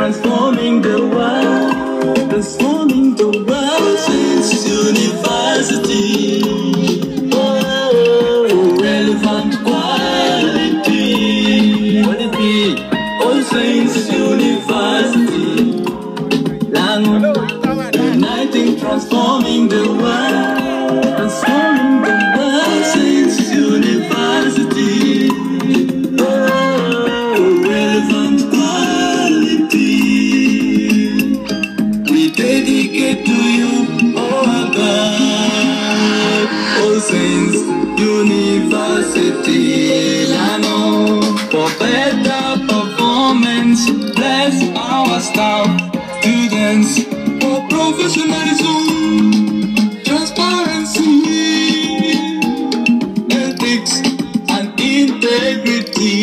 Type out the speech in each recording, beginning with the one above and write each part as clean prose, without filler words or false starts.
transforming the world, transforming the world. Since university, oh, relevant quality, quality. All Saints University, uniting, transforming the world, transforming the world. All Saints University, oh, relevant quality. We dedicate to you, oh God. All Saints University, for better performance, bless our staff, students, for professionalism, transparency, ethics, and integrity.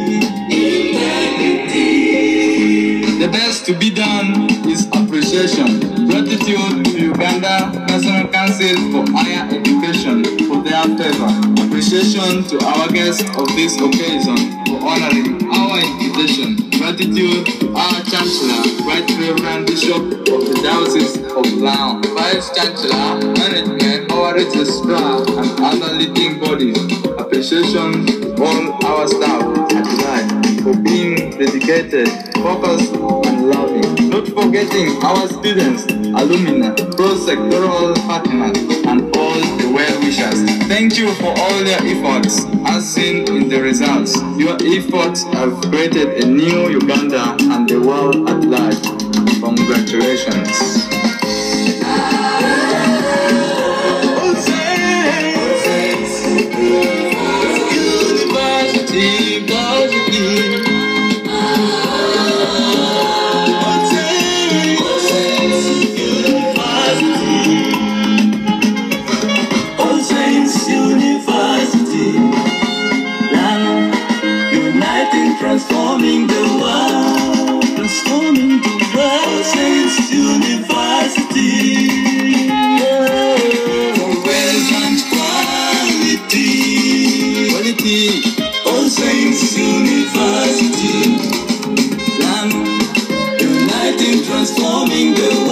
The best to be done is appreciation. Gratitude to Uganda National Council for Higher Education for their favor. Appreciation to our guests of this occasion for honoring our invitation. Gratitude to our Chancellor, Right Reverend Bishop of the Diocese of Lao, Vice Chancellor, Management, our Registrar, and other leading bodies. Appreciation to all our staff at life for being dedicated, focused, and loving. Not forgetting our students, alumni, pro-sectoral partners, and all the well-wishers. Thank you for all your efforts, as seen in the results. Your efforts have created a new Uganda and the world at large. Congratulations. Transforming the world, transforming the world. Saints University, for relevant quality, quality. All Saints University, uniting, transforming the world.